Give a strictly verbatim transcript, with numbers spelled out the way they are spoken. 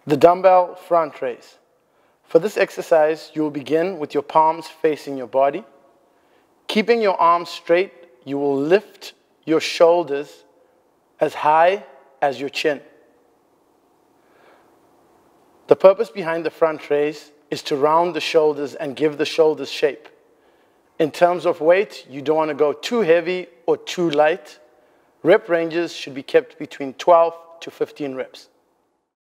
The dumbbell front raise. For this exercise, you will begin with your palms facing your body. Keeping your arms straight, you will lift your shoulders as high as your chin. The purpose behind the front raise is to round the shoulders and give the shoulders shape. In terms of weight, you don't want to go too heavy or too light. Rep ranges should be kept between twelve to fifteen reps.